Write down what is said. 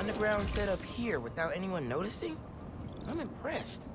underground setup here without anyone noticing? I'm impressed.